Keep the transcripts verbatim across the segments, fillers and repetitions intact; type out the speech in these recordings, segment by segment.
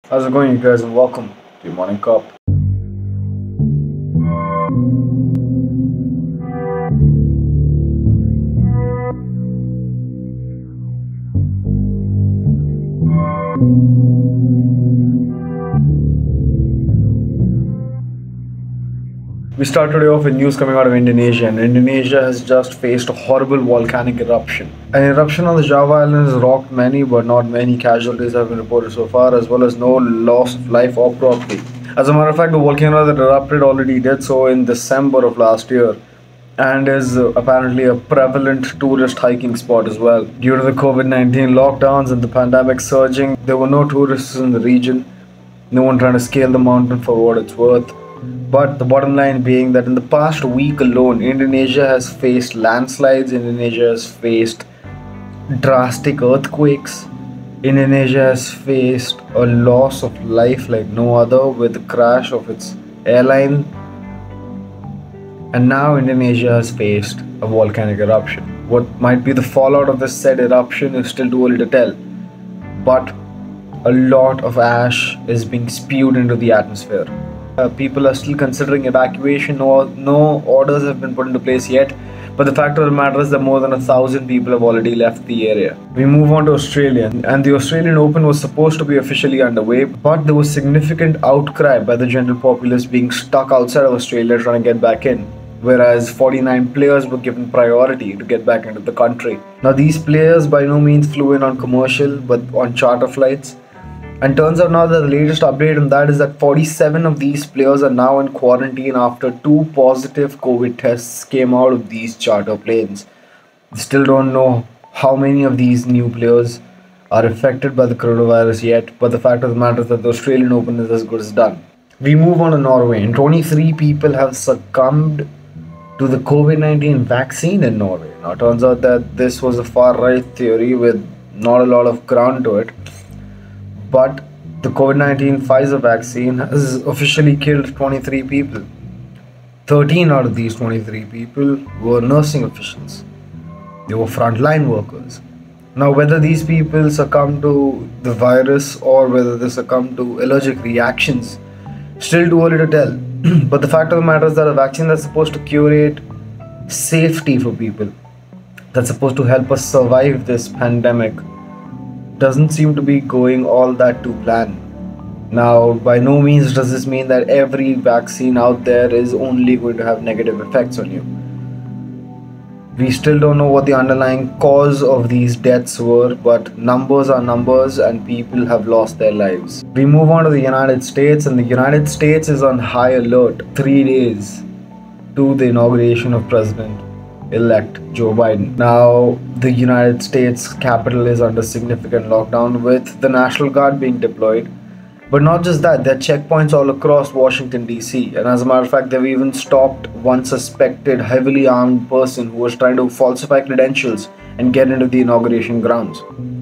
How's it going, you guys, and welcome to your morning cup. We start today off with news coming out of Indonesia, and Indonesia has just faced a horrible volcanic eruption. An eruption on the Java Islands has rocked many, but not many casualties have been reported so far, as well as no loss of life or property. As a matter of fact, the volcano that erupted already did so in December of last year, and is uh, apparently a prevalent tourist hiking spot as well. Due to the COVID nineteen lockdowns and the pandemic surging, there were no tourists in the region, no one trying to scale the mountain for what it's worth. But the bottom line being that in the past week alone, Indonesia has faced landslides, Indonesia has faced drastic earthquakes, Indonesia has faced a loss of life like no other with the crash of its airline, and now Indonesia has faced a volcanic eruption. What might be the fallout of this said eruption is still too early to tell, but a lot of ash is being spewed into the atmosphere. Uh, people are still considering evacuation. No, no orders have been put into place yet, but the fact of the matter is that more than a thousand people have already left the area. We move on to Australia, and the Australian Open was supposed to be officially underway, but there was significant outcry by the general populace being stuck outside of Australia trying to get back in, whereas forty-nine players were given priority to get back into the country. Now, these players by no means flew in on commercial, but on charter flights. And turns out now that the latest update on that is that forty-seven of these players are now in quarantine after two positive COVID tests came out of these charter planes. We still don't know how many of these new players are affected by the coronavirus yet, but the fact of the matter is that the Australian Open is as good as done. We move on to Norway, and twenty-three people have succumbed to the COVID nineteen vaccine in Norway. Now, it turns out that this was a far right theory with not a lot of ground to it. But the COVID nineteen Pfizer vaccine has officially killed twenty-three people. thirteen out of these twenty-three people were nursing officials. They were frontline workers. Now, whether these people succumb to the virus or whether they succumb to allergic reactions, still too early to tell. But the fact of the matter is that a vaccine that's supposed to curate safety for people, that's supposed to help us survive this pandemic, doesn't seem to be going all that to plan. Now, by no means does this mean that every vaccine out there is only going to have negative effects on you. We still don't know what the underlying cause of these deaths were, but numbers are numbers and people have lost their lives. We move on to the United States, and the United States is on high alert three days to the inauguration of President elect Joe Biden. Now, the United States Capitol is under significant lockdown with the National Guard being deployed. But not just that, there are checkpoints all across Washington D C, and as a matter of fact, they've even stopped one suspected heavily armed person who was trying to falsify credentials and get into the inauguration grounds.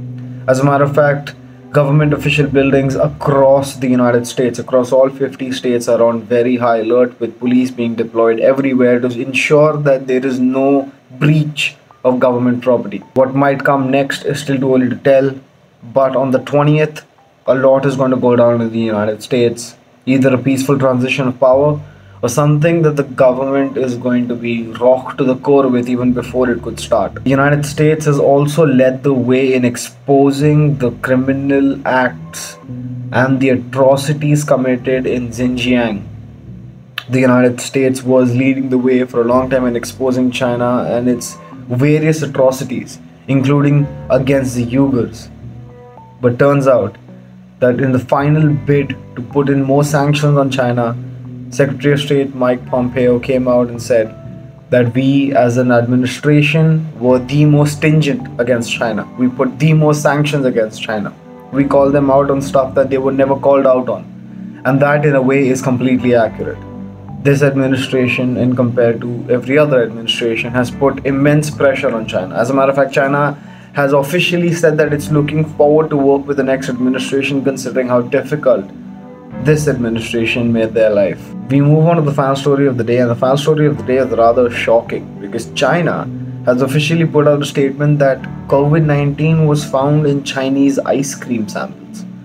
As a matter of fact, government official buildings across the United States, across all fifty states, are on very high alert with police being deployed everywhere to ensure that there is no breach of government property. What might come next is still too early to tell, but on the twentieth, a lot is going to go down in the United States. Either a peaceful transition of power or something that the government is going to be rocked to the core with even before it could start. The United States has also led the way in exposing the criminal acts and the atrocities committed in Xinjiang. The United States was leading the way for a long time in exposing China and its various atrocities, including against the Uyghurs. But turns out that in the final bid to put in more sanctions on China, Secretary of State Mike Pompeo came out and said that we as an administration were the most stringent against China. We put the most sanctions against China. We called them out on stuff that they were never called out on. And that in a way is completely accurate. This administration, in compared to every other administration, has put immense pressure on China. As a matter of fact, China has officially said that it's looking forward to work with the next administration, considering how difficult this administration made their life. We move on to the fan story of the day, and the fan story of the day is rather shocking because China has officially put out a statement that COVID nineteen was found in Chinese ice cream samples.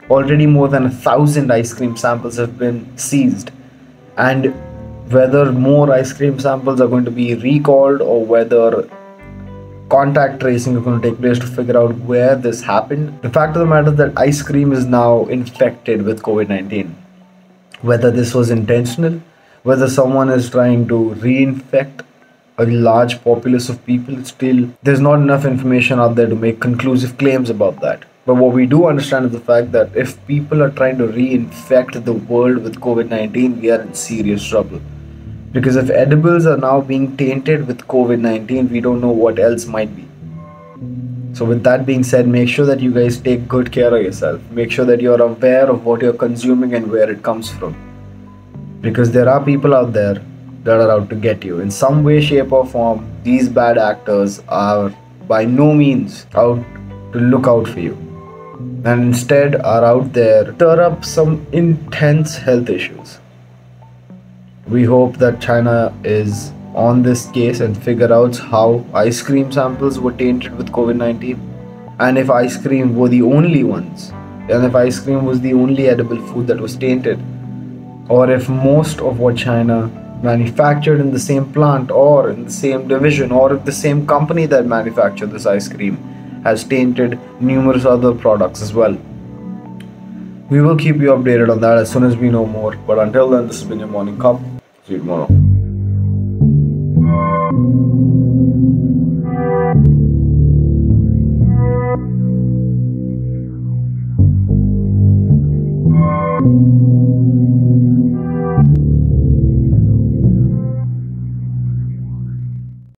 Already more than a thousand ice cream samples have been seized, and whether more ice cream samples are going to be recalled or whether contact tracing is going to take place to figure out where this happened. The fact of the matter is that ice cream is now infected with COVID nineteen. Whether this was intentional, whether someone is trying to reinfect a large populace of people, still there's not enough information out there to make conclusive claims about that. But what we do understand is the fact that if people are trying to reinfect the world with COVID nineteen, we are in serious trouble. Because if edibles are now being tainted with COVID nineteen, we don't know what else might be. So with that being said, make sure that you guys take good care of yourself. Make sure that you're aware of what you're consuming and where it comes from. Because there are people out there that are out to get you. In some way, shape or form, these bad actors are by no means out to look out for you. And instead are out there to stir up some intense health issues. We hope that China is on this case and figure out how ice cream samples were tainted with COVID nineteen, and if ice cream were the only ones, and if ice cream was the only edible food that was tainted, or if most of what China manufactured in the same plant or in the same division, or if the same company that manufactured this ice cream has tainted numerous other products as well. We will keep you updated on that as soon as we know more. But until then, this has been your morning cup. See you tomorrow.